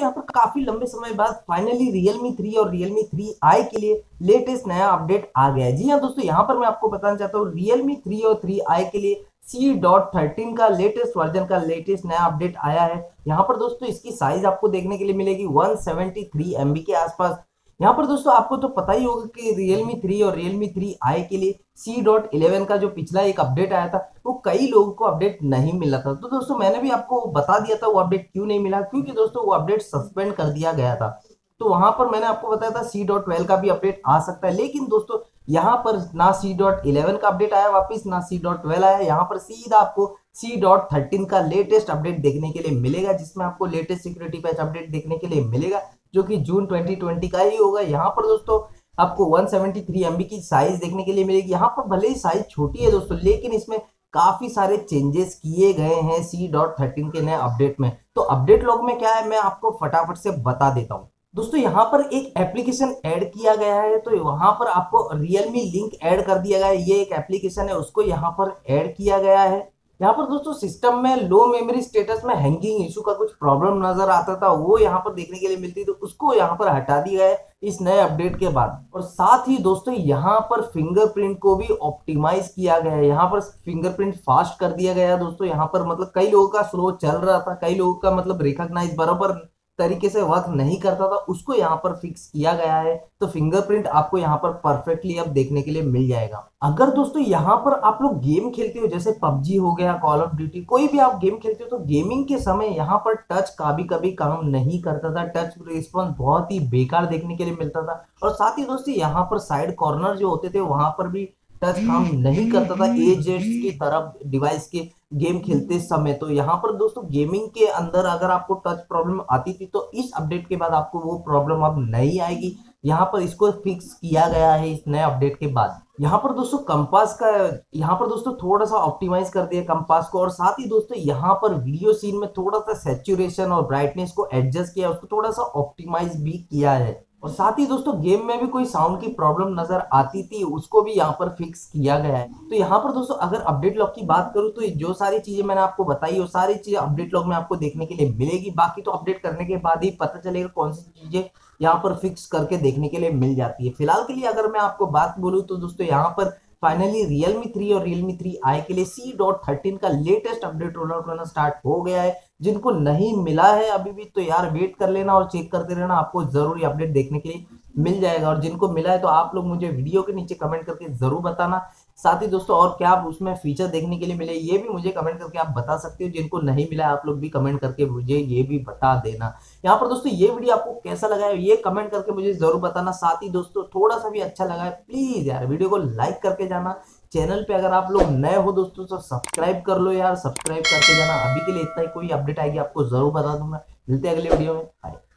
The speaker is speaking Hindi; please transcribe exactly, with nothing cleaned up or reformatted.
दोस्तों यहाँ पर काफी लंबे समय बाद फाइनली Realme थ्री और Realme थ्री आई के लिए लेटेस्ट नया अपडेट आ गया है। जी हाँ दोस्तों, यहाँ पर मैं आपको बताना चाहता हूँ Realme थ्री और थ्री आई के लिए सी डॉट थर्टीन का लेटेस्ट वर्जन का लेटेस्ट नया अपडेट आया है। यहाँ पर दोस्तों इसकी साइज आपको देखने के लिए मिलेगी one seventy three M B के आसपास। यहाँ पर दोस्तों आपको तो पता ही होगा कि Realme थ्री और Realme थ्री आई के लिए सी डॉट इलेवन का जो पिछला एक अपडेट आया था वो कई लोगों को अपडेट नहीं मिला था। तो दोस्तों मैंने भी आपको बता दिया था वो अपडेट क्यों नहीं मिला, क्योंकि दोस्तों वो अपडेट सस्पेंड कर दिया गया था। तो वहां पर मैंने आपको बताया था सी डॉट ट्वेल्व का भी अपडेट आ सकता है, लेकिन दोस्तों यहाँ पर ना सी डॉट इलेवन का अपडेट आया वापिस, ना सी डॉट ट्वेल्व आया। यहाँ पर सीधा आपको सी डॉट थर्टीन का लेटेस्ट अपडेट देखने के लिए मिलेगा, जिसमें आपको लेटेस्ट सिक्योरिटी पैच अपडेट देखने के लिए मिलेगा, जो कि जून ट्वेंटी ट्वेंटी का ही होगा। यहाँ पर दोस्तों आपको one seventy three M B की साइज देखने के लिए मिलेगी। यहाँ पर भले ही साइज छोटी है दोस्तों, लेकिन इसमें काफी सारे चेंजेस किए गए हैं सी डॉट थर्टीन के नए अपडेट में। तो अपडेट लॉग में क्या है मैं आपको फटाफट से बता देता हूँ। दोस्तों यहाँ पर एक एप्लीकेशन ऐड किया गया है, तो वहां पर आपको Realme लिंक ऐड कर दिया गया है। ये एक एप्लीकेशन है, उसको यहाँ पर ऐड किया गया है। यहाँ पर दोस्तों सिस्टम में लो मेमोरी स्टेटस में हैंगिंग इशू का कुछ प्रॉब्लम नजर आता था, वो यहाँ पर देखने के लिए मिलती, तो उसको यहाँ पर हटा दिया है इस नए अपडेट के बाद। और साथ ही दोस्तों यहाँ पर फिंगरप्रिंट को भी ऑप्टिमाइज किया गया है। यहाँ पर फिंगरप्रिंट फास्ट कर दिया गया है दोस्तों। यहाँ पर मतलब कई लोगों का स्लो चल रहा था, कई लोगों का मतलब रिकॉग्नाइज बराबर तरीके से वर्क नहीं करता था, उसको यहाँ पर फिक्स किया गया है। तो फिंगरप्रिंट आपको यहाँ पर परफेक्टली अब देखने के लिए मिल जाएगा। अगर दोस्तों यहाँ पर आप लोग गेम खेलते हो, जैसे पबजी हो गया, कॉल ऑफ ड्यूटी, कोई भी आप गेम खेलते हो, तो गेमिंग के समय यहाँ पर टच कभी कभी काम नहीं करता था। टच रिस्पॉन्स बहुत ही बेकार देखने के लिए मिलता था। और साथ ही दोस्तों यहाँ पर साइड कॉर्नर जो होते थे वहां पर भी टच काम नहीं करता था एजेट्स की तरफ डिवाइस के गेम खेलते समय। तो यहाँ पर दोस्तों गेमिंग के अंदर अगर आपको टच प्रॉब्लम आती थी, तो इस अपडेट के बाद आपको वो प्रॉब्लम अब नहीं आएगी। यहाँ पर इसको फिक्स किया गया है इस नए अपडेट के बाद। यहाँ पर दोस्तों कंपास का यहाँ पर दोस्तों थोड़ा सा ऑप्टिमाइज कर दिया कंपास को। और साथ ही दोस्तों यहाँ पर वीडियो सीन में थोड़ा सा सैचुरेशन और ब्राइटनेस को एडजस्ट किया, उसको थोड़ा सा ऑप्टिमाइज भी किया है। और साथ ही दोस्तों गेम में भी कोई साउंड की प्रॉब्लम नजर आती थी, उसको भी यहाँ पर फिक्स किया गया है। तो यहाँ पर दोस्तों अगर अपडेट लॉग की बात करूँ, तो जो सारी चीजें मैंने आपको बताई वो सारी चीजें अपडेट लॉग में आपको देखने के लिए मिलेगी। बाकी तो अपडेट करने के बाद ही पता चलेगा कौन सी चीजें यहाँ पर फिक्स करके देखने के लिए मिल जाती है। फिलहाल के लिए अगर मैं आपको बात बोलूँ तो दोस्तों यहाँ पर फाइनली Realme थ्री और Realme थ्री आई के लिए सी डॉट थर्टीन का लेटेस्ट अपडेट रोल आउट होना स्टार्ट हो गया है। जिनको नहीं मिला है अभी भी, तो यार वेट कर लेना और चेक करते रहना, आपको जरूर अपडेट देखने के लिए मिल जाएगा। और जिनको मिला है तो आप लोग मुझे वीडियो के नीचे कमेंट करके जरूर बताना। साथ ही दोस्तों और क्या उसमें फीचर देखने के लिए मिले ये भी मुझे कमेंट करके आप बता सकते हो। जिनको नहीं मिला है आप लोग भी कमेंट करके मुझे ये भी बता देना। यहाँ पर दोस्तों ये वीडियो आपको कैसा लगा है ये कमेंट करके मुझे जरूर बताना। साथ ही दोस्तों थोड़ा सा भी अच्छा लगा है प्लीज यार वीडियो को लाइक करके जाना। चैनल पे अगर आप लोग नए हो दोस्तों तो सब्सक्राइब कर लो यार, सब्सक्राइब करके जाना। अभी के लिए इतना ही, कोई अपडेट आएगी आपको जरूर बता दूंगा। मिलते हैं अगले वीडियो में। बाय।